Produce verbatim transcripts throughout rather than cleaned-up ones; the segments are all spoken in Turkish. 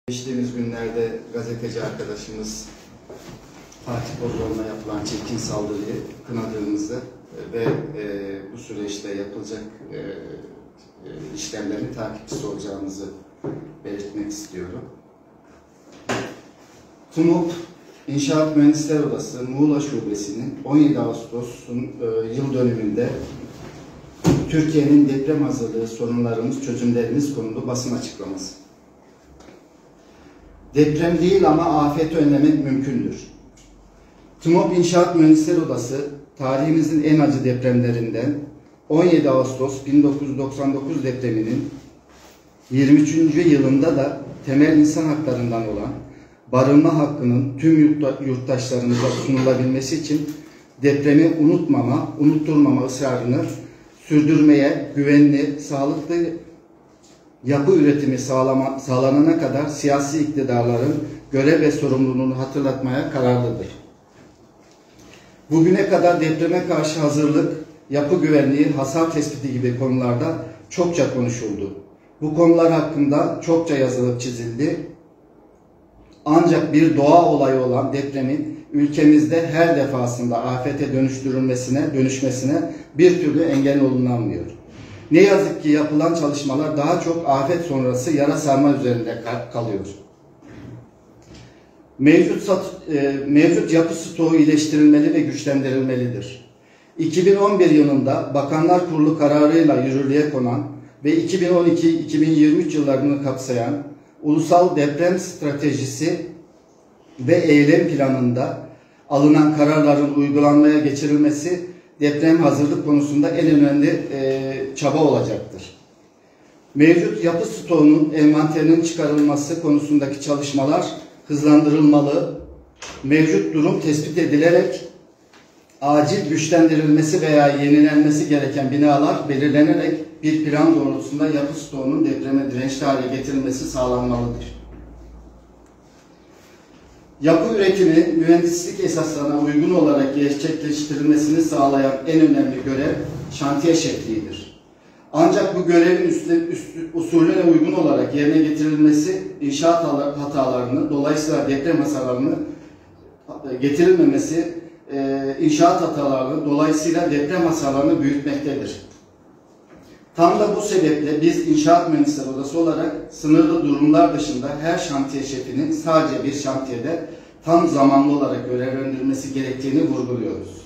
Geçtiğimiz günlerde gazeteci arkadaşımız Fatih Kozluoğlu'na yapılan çirkin saldırıyı kınadığımızı ve e, bu süreçte yapılacak e, e, işlemlerin takipçisi olacağımızı belirtmek istiyorum. TUMOP İnşaat Mühendisler Odası Muğla Şubesi'nin on yedi Ağustos'un e, yıl dönümünde Türkiye'nin deprem hazırlığı sorunlarımız, çözümlerimiz konulu basın açıklaması. Deprem değil ama afeti önlemek mümkündür. TUMOP İnşaat Mühendisler Odası tarihimizin en acı depremlerinden on yedi Ağustos bin dokuz yüz doksan dokuz depreminin yirmi üçüncü yılında da temel insan haklarından olan barınma hakkının tüm yurttaşlarımıza sunulabilmesi için depremi unutmama, unutturmama ısrarını sürdürmeye, güvenli, sağlıklı yapı üretimi sağlama, sağlanana kadar siyasi iktidarların görev ve sorumluluğunu hatırlatmaya kararlıdır. Bugüne kadar depreme karşı hazırlık, yapı güvenliği, hasar tespiti gibi konularda çokça konuşuldu. Bu konular hakkında çokça yazılıp çizildi. Ancak bir doğa olayı olan depremin ülkemizde her defasında afete dönüştürülmesine, dönüşmesine bir türlü engel olunamıyor. Ne yazık ki yapılan çalışmalar daha çok afet sonrası yara sarma üzerinde kalıyor. Mevcut, sat, e, mevcut yapı stoğu iyileştirilmeli ve güçlendirilmelidir. iki bin on bir yılında Bakanlar Kurulu kararıyla yürürlüğe konan ve iki bin on iki iki bin yirmi üç yıllarını kapsayan Ulusal Deprem Stratejisi ve Eylem Planı'nda alınan kararların uygulanmaya geçirilmesi deprem hazırlık konusunda en önemli e, çaba olacaktır. Mevcut yapı stoğunun envanterinin çıkarılması konusundaki çalışmalar hızlandırılmalı, mevcut durum tespit edilerek acil güçlendirilmesi veya yenilenmesi gereken binalar belirlenerek bir plan doğrultusunda yapı stoğunun depreme dirençli hale getirilmesi sağlanmalıdır. Yapı üretimi mühendislik esaslarına uygun olarak gerçekleştirilmesini sağlayan en önemli görev şantiye şefliğidir. Ancak bu görevin üstü, üstü, usulüne uygun olarak yerine getirilmesi inşaat hatalarını, dolayısıyla deprem hasarlarını getirilmemesi e, inşaat hatalarını, dolayısıyla deprem hasarlarını büyütmektedir. Tam da bu sebeple biz İnşaat Mühendisleri Odası olarak sınırlı durumlar dışında her şantiye şefinin sadece bir şantiyede tam zamanlı olarak görevlendirilmesi gerektiğini vurguluyoruz.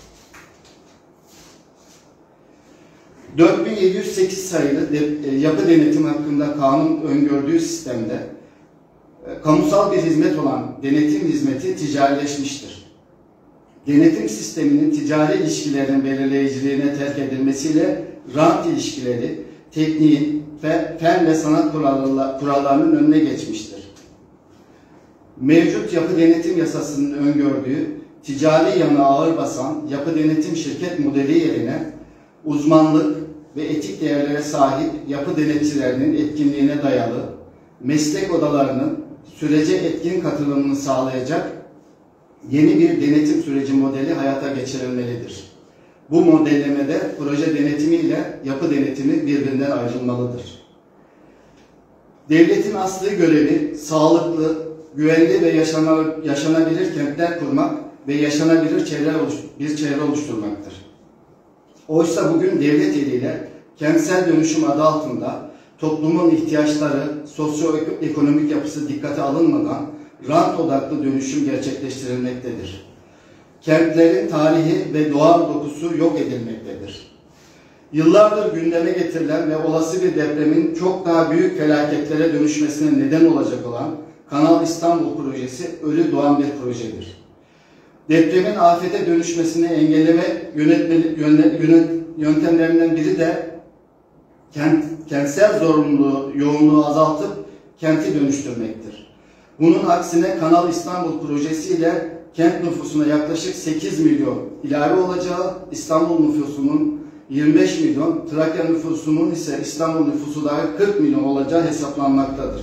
dört bin yedi yüz sekiz sayılı de, yapı denetim hakkında kanun öngördüğü sistemde e, kamusal bir hizmet olan denetim hizmeti ticarileşmiştir. Denetim sisteminin ticari ilişkilerin belirleyiciliğine terk edilmesiyle rant ilişkileri, tekniğin ve fen ve sanat kurallarının önüne geçmiştir. Mevcut yapı denetim yasasının öngördüğü ticari yanı ağır basan yapı denetim şirket modeli yerine uzmanlık ve etik değerlere sahip yapı denetçilerinin etkinliğine dayalı meslek odalarının sürece etkin katılımını sağlayacak yeni bir denetim süreci modeli hayata geçirilmelidir. Bu modellemede proje denetimi ile yapı denetimi birbirinden ayrılmalıdır. Devletin asli görevi sağlıklı, güvenli ve yaşanabilir kentler kurmak ve yaşanabilir çevre bir çevre oluşturmaktır. Oysa bugün devlet eliyle kentsel dönüşüm adı altında toplumun ihtiyaçları, sosyoekonomik yapısı dikkate alınmadan rant odaklı dönüşüm gerçekleştirilmektedir. Kentlerin tarihi ve doğal dokusu yok edilmektedir. Yıllardır gündeme getirilen ve olası bir depremin çok daha büyük felaketlere dönüşmesine neden olacak olan Kanal İstanbul projesi ölü doğan bir projedir. Depremin afete dönüşmesini engelleme yöntemlerinden biri de kent, kentsel zorunluluğu, yoğunluğu azaltıp kenti dönüştürmektir. Bunun aksine Kanal İstanbul projesiyle kent nüfusuna yaklaşık sekiz milyon ilave olacağı, İstanbul nüfusunun yirmi beş milyon, Trakya nüfusunun ise İstanbul nüfusu dahi kırk milyon olacağı hesaplanmaktadır.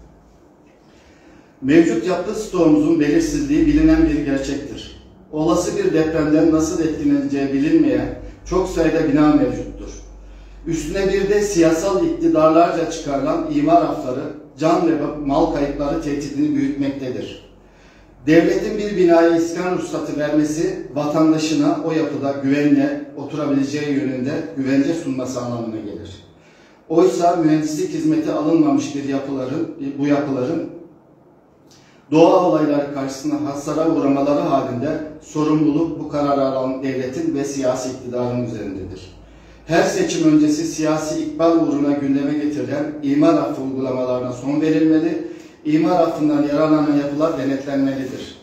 Mevcut yapı stoğumuzun belirsizliği bilinen bir gerçektir. Olası bir depremden nasıl etkileneceği bilinmeyen çok sayıda bina mevcuttur. Üstüne bir de siyasal iktidarlarca çıkarılan imar afları can ve mal kayıpları tehdidini büyütmektedir. Devletin bir binaya iskan ruhsatı vermesi, vatandaşına o yapıda güvenle oturabileceği yönünde güvence sunması anlamına gelir. Oysa mühendislik hizmeti alınmamış bir yapıların, bu yapıların doğa olayları karşısında hasara uğramaları halinde sorumluluk bu kararı alan devletin ve siyasi iktidarın üzerindedir. Her seçim öncesi siyasi ikbal uğruna gündeme getirilen imar affı uygulamalarına son verilmeli, imar affından yararlanan yapılar denetlenmelidir.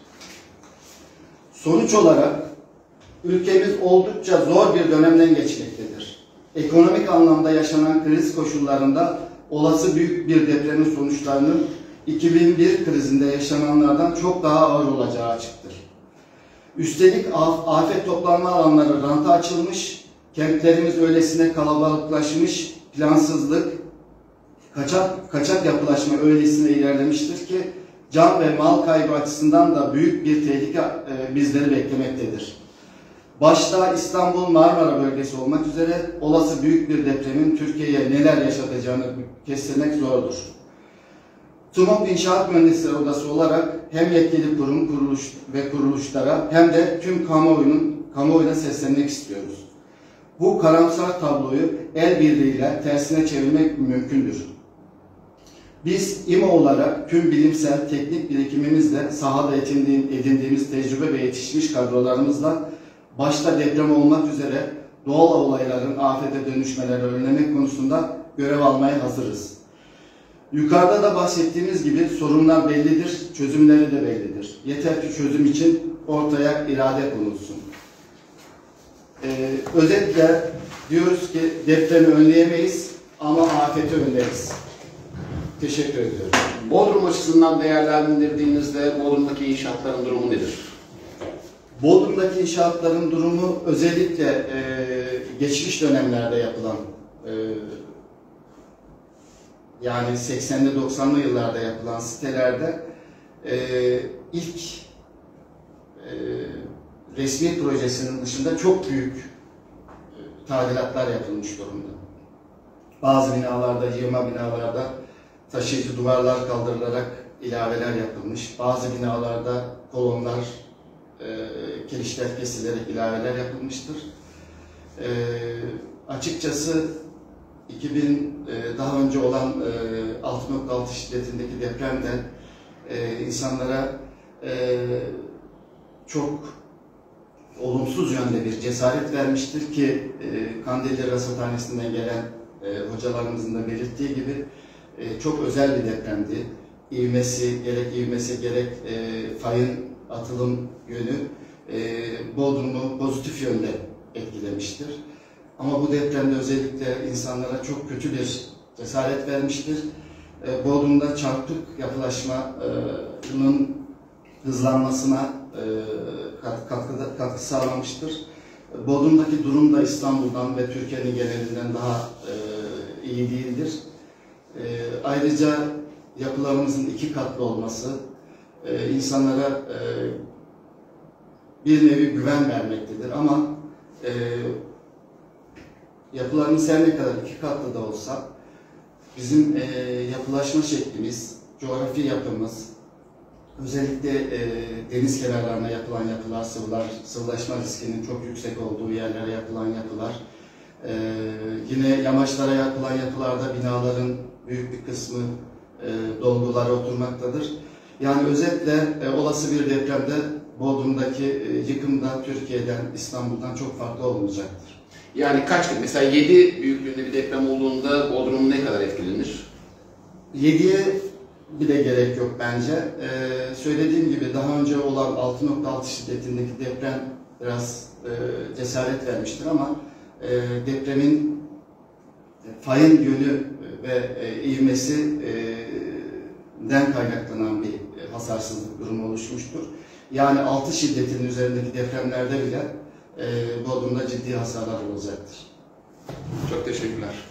Sonuç olarak ülkemiz oldukça zor bir dönemden geçmektedir. Ekonomik anlamda yaşanan kriz koşullarında olası büyük bir depremin sonuçlarının iki bin bir krizinde yaşananlardan çok daha ağır olacağı açıktır. Üstelik afet toplanma alanları ranta açılmış, kentlerimiz öylesine kalabalıklaşmış, plansızlık, kaçak, kaçak yapılaşma öylesine ilerlemiştir ki can ve mal kaybı açısından da büyük bir tehlike e, bizleri beklemektedir. Başta İstanbul Marmara bölgesi olmak üzere olası büyük bir depremin Türkiye'ye neler yaşatacağını kestirmek zordur. TUMOP İnşaat Mühendisleri Odası olarak hem yetkili kurum kuruluş ve kuruluşlara hem de tüm kamuoyunun kamuoyuna seslenmek istiyoruz. Bu karamsar tabloyu el birliğiyle tersine çevirmek mümkündür. Biz İMO olarak tüm bilimsel, teknik birikimimizle sahada edindiğimiz tecrübe ve yetişmiş kadrolarımızla başta deprem olmak üzere doğal olayların afete dönüşmeleri önlemek konusunda görev almaya hazırız. Yukarıda da bahsettiğimiz gibi sorunlar bellidir, çözümleri de bellidir. Yeter ki çözüm için ortaya irade konulsun. Ee, özetle diyoruz ki depremi önleyemeyiz ama afeti önleriz. Teşekkür ediyorum. Bodrum açısından değerlendirdiğinizde Bodrum'daki inşaatların durumu nedir? Bodrum'daki inşaatların durumu özellikle e, geçmiş dönemlerde yapılan, e, yani seksenli doksanlı yıllarda yapılan sitelerde e, ilk e, resmi projesinin dışında çok büyük e, tadilatlar yapılmış durumda. Bazı binalarda, yığma binalarda taşıyıcı duvarlar kaldırılarak ilaveler yapılmış. Bazı binalarda kolonlar, e, kirişler kesilerek ilaveler yapılmıştır. E, açıkçası iki bin e, daha önce olan e, altı nokta altı şiddetindeki depremden e, insanlara e, çok olumsuz yönde bir cesaret vermiştir ki e, Kandilli Rasathanesi'nden gelen e, hocalarımızın da belirttiği gibi e, çok özel bir depremdi. İvmesi, gerek ivmesi gerek e, fayın atılım yönü e, Bodrum'u pozitif yönde etkilemiştir. Ama bu depremde özellikle insanlara çok kötü bir cesaret vermiştir. E, Bodrum'da çarpık yapılaşmanın hızlanmasına e, katkı, katkı sağlamıştır. Bodrum'daki durum da İstanbul'dan ve Türkiye'nin genelinden daha e, iyi değildir. E, ayrıca yapılarımızın iki katlı olması e, insanlara e, bir nevi güven vermektedir. Ama e, yapılarımız her ne kadar iki katlı da olsa bizim e, yapılaşma şeklimiz, coğrafi yapımız, özellikle e, deniz kenarlarına yapılan yapılar, sıvılar, sıvılaşma riskinin çok yüksek olduğu yerlere yapılan yapılar, e, yine yamaçlara yapılan yapılarda binaların büyük bir kısmı e, dolgulara oturmaktadır. Yani özetle e, olası bir depremde Bodrum'daki e, yıkım da Türkiye'den, İstanbul'dan çok farklı olmayacaktır. Yani kaç, mesela yedi büyüklüğünde bir deprem olduğunda Bodrum ne kadar etkilenir? yediye bile gerek yok bence. Ee, söylediğim gibi daha önce olan altı nokta altı şiddetindeki deprem biraz e, cesaret vermiştir ama e, depremin fayın yönü ve e, ivmesinden kaynaklanan bir hasarsızlık durumu oluşmuştur. Yani altı şiddetin üzerindeki depremlerde bile e, Bodrum'da ciddi hasarlar olacaktır. Çok teşekkürler.